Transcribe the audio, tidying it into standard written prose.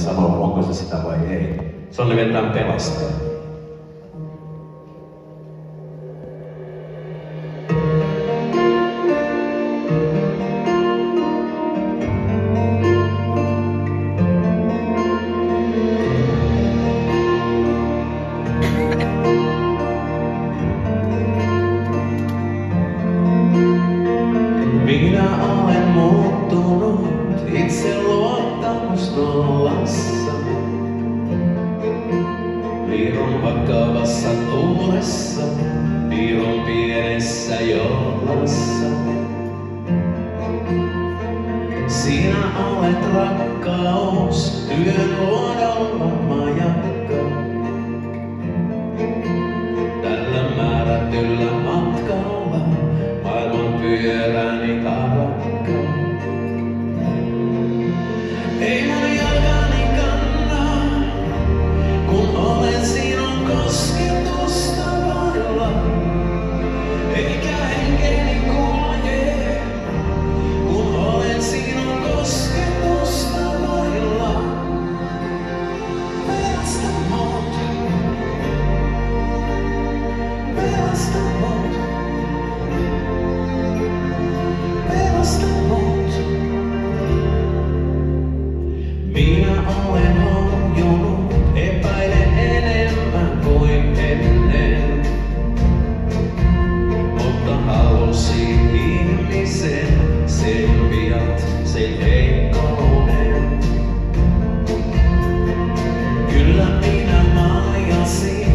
sanoa, onko se sitä vai ei. Se on nimittäin pelastaja. Minä olen muuttunut itse luottamus nollassa. Piirron vakavassa tuulessa, piirron pienessä jollassa. Sinä olet rakkaus, työn luodolla majakka. Tällä määrätyllä matkalla maailman pyöräni karakka. Ei mun jalkani kanna, kun olen sinun kosketusta vailla. Eikä henkeni kulje, kun olen sinun kosketusta vailla. Pelasta mut, pelasta mut. Minä olen horjunut, epäilen enemmän kuin ennen. Mutta halusin ihmisen, selviät sen heikkouden. Kyllä minä maljasin.